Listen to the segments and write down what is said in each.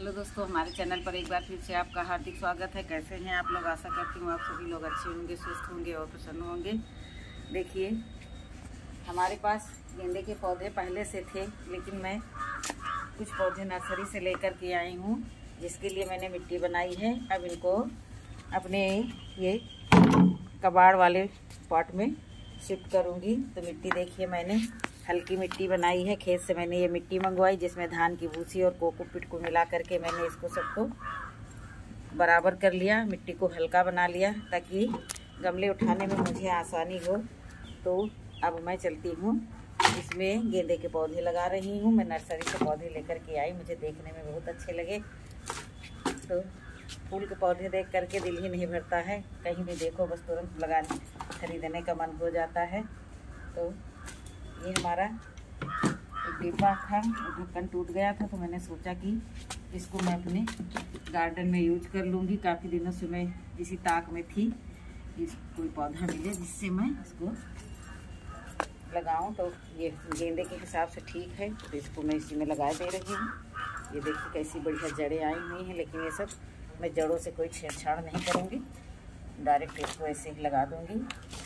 Hello दोस्तों, हमारे channel पर एक बार फिर से आपका हार्दिक स्वागत है। कैसे हैं आप लोग? आशा करती हूँ आप सभी लोग अच्छे होंगे, स्वस्थ होंगे और प्रसन्न होंगे। देखिए, हमारे पास गेंदे के पौधे पहले से थे, लेकिन मैं कुछ पौधे नर्सरी से लेकर के आई हूँ, जिसके लिए मैंने मिट्टी बनाई है। अब इनको अपने ये कबाड़ वाले पॉट में शिफ्ट करूँगी। तो मिट्टी देखिए, मैंने हल्की मिट्टी बनाई है। खेत से मैंने ये मिट्टी मंगवाई, जिसमें धान की भूसी और कोकोपीट को मिला करके मैंने इसको सबको बराबर कर लिया। मिट्टी को हल्का बना लिया ताकि गमले उठाने में मुझे आसानी हो। तो अब मैं चलती हूँ, इसमें गेंदे के पौधे लगा रही हूँ। मैं नर्सरी से पौधे लेकर के आई, मुझे देखने में बहुत अच्छे लगे। तो फूल के पौधे देख करके दिल ही नहीं भरता है, कहीं भी देखो बस तुरंत लगाने खरीदने का मन हो जाता है। तो ये हमारा एक डिब्बा था, ढक्कन टूट गया था, तो मैंने सोचा कि इसको मैं अपने गार्डन में यूज कर लूँगी। काफ़ी दिनों से मैं इसी ताक में थी, इस कोई पौधा मिले जिससे मैं इसको लगाऊं। तो ये गेंदे के हिसाब से ठीक है, तो इसको मैं इसी में लगा दे रही हूँ। ये देखिए कैसी बढ़िया जड़ें आई हुई हैं, लेकिन ये सब मैं जड़ों से कोई छेड़छाड़ नहीं करूँगी, डायरेक्ट इसको ऐसे ही लगा दूँगी।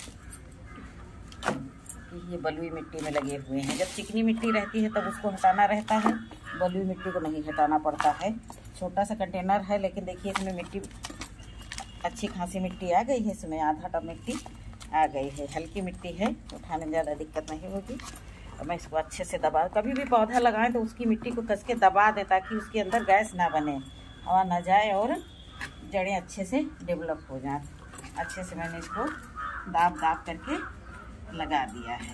ये बलुई मिट्टी में लगे हुए हैं। जब चिकनी मिट्टी रहती है तब उसको हटाना रहता है, बलुई मिट्टी को नहीं हटाना पड़ता है। छोटा सा कंटेनर है, लेकिन देखिए इसमें मिट्टी अच्छी खासी मिट्टी आ गई है। इसमें आधा टब मिट्टी आ गई है। हल्की मिट्टी है, उठाने में ज़्यादा दिक्कत नहीं होगी। और मैं इसको अच्छे से दबा, कभी भी पौधा लगाएं तो उसकी मिट्टी को कस के दबा दें, ताकि उसके अंदर गैस ना बने, हवा ना जाए और जड़ें अच्छे से डेवलप हो जाएं। अच्छे से मैंने इसको दाब दाब करके लगा दिया है।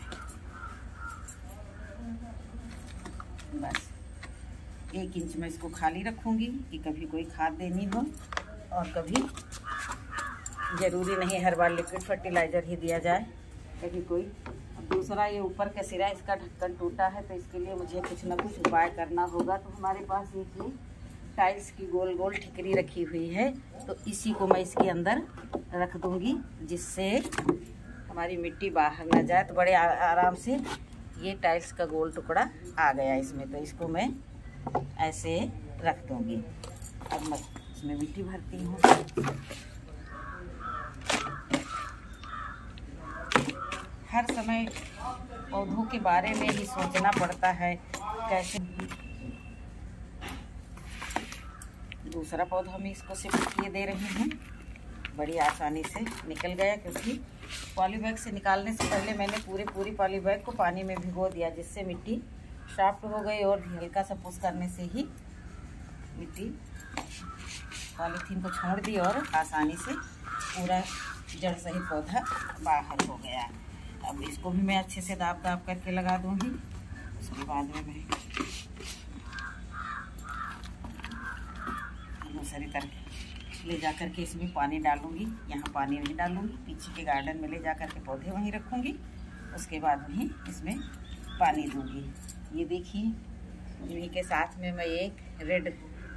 बस 1 इंच में इसको खाली रखूँगी कि कभी कोई खाद देनी हो, और कभी ज़रूरी नहीं हर बार लिक्विड फर्टिलाइज़र ही दिया जाए, कभी कोई। अब दूसरा, ये ऊपर का सिरा इसका ढक्कन टूटा है, तो इसके लिए मुझे कुछ ना कुछ उपाय करना होगा। तो हमारे पास ये टाइल्स की गोल गोल ठिकरी रखी हुई है, तो इसी को मैं इसके अंदर रख दूँगी, जिससे हमारी मिट्टी बाहर ना जाए। तो बड़े आराम से ये टाइल्स का गोल टुकड़ा आ गया इसमें, तो इसको मैं ऐसे रख दूँगी। अब मैं इसमें मिट्टी भरती हूँ। हर समय पौधों के बारे में ही सोचना पड़ता है कैसे। दूसरा पौधा मैं इसको शिफ्ट किए दे रही हूँ, बड़ी आसानी से निकल गया, क्योंकि पॉली बैग से निकालने से पहले मैंने पूरी पॉली बैग को पानी में भिगो दिया, जिससे मिट्टी सॉफ्ट हो गई। और हल्का सा पुश करने से ही मिट्टी पॉलीथीन को छोड़ दी और आसानी से पूरा जड़ सहित पौधा बाहर हो गया। अब इसको भी मैं अच्छे से दाब दाब करके लगा दूंगी। उसके बाद में मैं दूसरी तरफ ले जा कर के इसमें पानी डालूंगी। यहाँ पानी नहीं डालूंगी, पीछे के गार्डन में ले जा कर के पौधे वहीं रखूंगी। उसके बाद वहीं इसमें पानी दूंगी। ये देखिए, इन्हीं के साथ में मैं एक रेड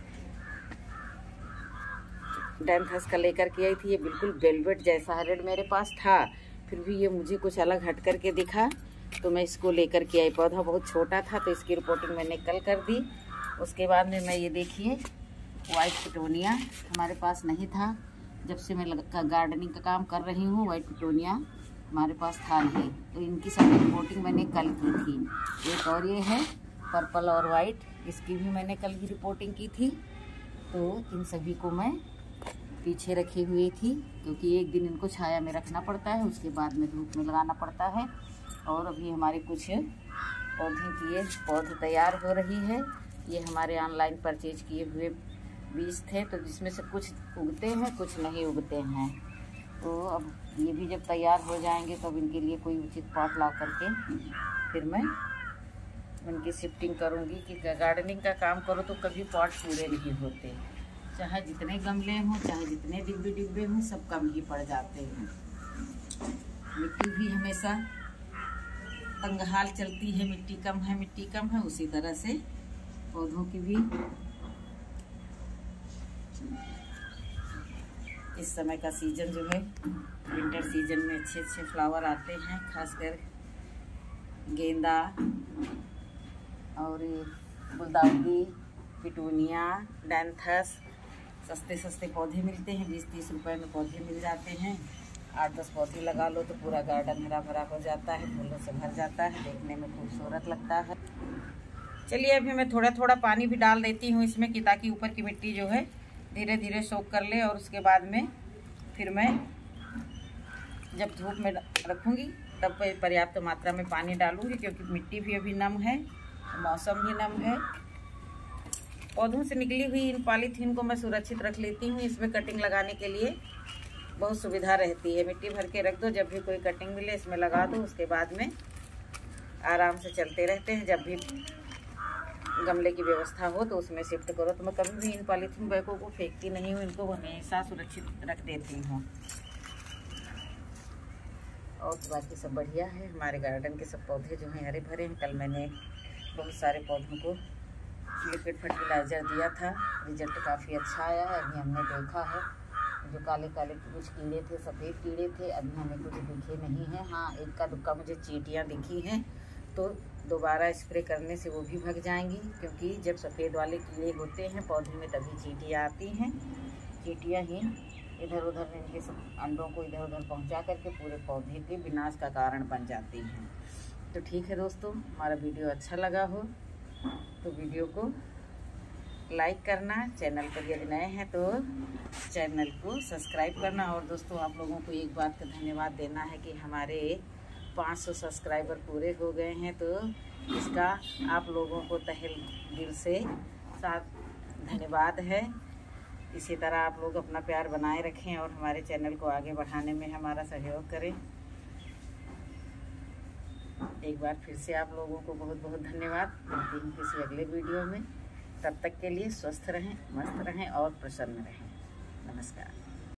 डैंथस का लेकर के आई थी। ये बिल्कुल वेलवेट जैसा है, रेड मेरे पास था, फिर भी ये मुझे कुछ अलग हट करके दिखा, तो मैं इसको लेकर के आई। पौधा बहुत छोटा था, तो इसकी रिपोर्टिंग मैंने कल कर दी। उसके बाद में मैं ये देखिए वाइट पिटोनिया हमारे पास नहीं था, जब से मैं गार्डनिंग का काम कर रही हूँ। वाइट पिटोनिया हमारे पास था नहीं, तो इनकी सब रिपोर्टिंग मैंने कल की थी। एक और ये है पर्पल और वाइट, इसकी भी मैंने कल की रिपोर्टिंग की थी। तो इन सभी को मैं पीछे रखी हुई थी, क्योंकि एक दिन इनको छाया में रखना पड़ता है, उसके बाद में धूप में लगाना पड़ता है। और अभी हमारे कुछ पौधे की ये पौधे तैयार हो रही है। ये हमारे ऑनलाइन परचेज किए हुए बीज थे, तो जिसमें से कुछ उगते हैं, कुछ नहीं उगते हैं। तो अब ये भी जब तैयार हो जाएंगे, तब इनके लिए कोई उचित पॉट ला करके फिर मैं उनकी शिफ्टिंग करूँगी। कि गार्डनिंग का काम करो तो कभी पॉट पूरे नहीं होते, चाहे जितने गमले हों, चाहे जितने डिब्बे हों, सब कम ही पड़ जाते हैं। मिट्टी भी हमेशा तंगहाल चलती है, मिट्टी कम है, उसी तरह से पौधों की भी इस समय का सीजन जो है, विंटर सीजन में अच्छे अच्छे फ्लावर आते हैं, खासकर गेंदा और गुलदाउदी पिटूनिया, डैंथस, सस्ते सस्ते पौधे मिलते हैं। 20-30 रुपए में पौधे मिल जाते हैं। 8-10 पौधे लगा लो तो पूरा गार्डन हरा भरा हो जाता है, फूलों से भर जाता है, देखने में खूबसूरत लगता है। चलिए अभी मैं थोड़ा थोड़ा पानी भी डाल देती हूँ इसमें कि ताकि ऊपर की मिट्टी जो है धीरे धीरे सोख कर ले, और उसके बाद में फिर मैं जब धूप में रखूँगी तब पर्याप्त मात्रा में पानी डालूँगी, क्योंकि मिट्टी भी अभी नम है, मौसम भी नम है। पौधों से निकली हुई इन पॉलीथीन को मैं सुरक्षित रख लेती हूँ। इसमें कटिंग लगाने के लिए बहुत सुविधा रहती है। मिट्टी भर के रख दो, जब भी कोई कटिंग मिले इसमें लगा दो, उसके बाद में आराम से चलते रहते हैं। जब भी गमले की व्यवस्था हो तो उसमें शिफ्ट करो। तो मैं कभी भी इन पॉलीथीन बैगों को फेंकती नहीं हूँ, इनको हमेशा सुरक्षित रख देती हूँ। और बाकी सब बढ़िया है। हमारे गार्डन के सब पौधे जो हैं हरे भरे हैं। कल मैंने बहुत सारे पौधों को लिक्विड फर्टिलाइज़र दिया था, रिजल्ट काफ़ी अच्छा आया है। अभी हमने देखा है जो काले काले कुछ कीड़े थे, सफ़ेद कीड़े थे, अभी हमें कुछ दिखे नहीं हैं। हाँ, इक्का दुक्का मुझे चींटियाँ दिखी हैं, तो दोबारा स्प्रे करने से वो भी भग जाएंगी, क्योंकि जब सफ़ेद वाले कीड़े होते हैं पौधे में तभी चींटियाँ आती हैं। चींटियाँ ही इधर उधर इनके सब अंडों को इधर उधर पहुंचा करके पूरे पौधे के विनाश का कारण बन जाती हैं। तो ठीक है दोस्तों, हमारा वीडियो अच्छा लगा हो तो वीडियो को लाइक करना, चैनल पर यदि नए हैं तो चैनल को सब्सक्राइब करना। और दोस्तों आप लोगों को एक बात का धन्यवाद देना है कि हमारे 500 सब्सक्राइबर पूरे हो गए हैं, तो इसका आप लोगों को तहे दिल से धन्यवाद है। इसी तरह आप लोग अपना प्यार बनाए रखें और हमारे चैनल को आगे बढ़ाने में हमारा सहयोग करें। एक बार फिर से आप लोगों को बहुत बहुत धन्यवाद। मिलती हूँ किसी अगले वीडियो में। तब तक के लिए स्वस्थ रहें, मस्त रहें और प्रसन्न रहें। नमस्कार।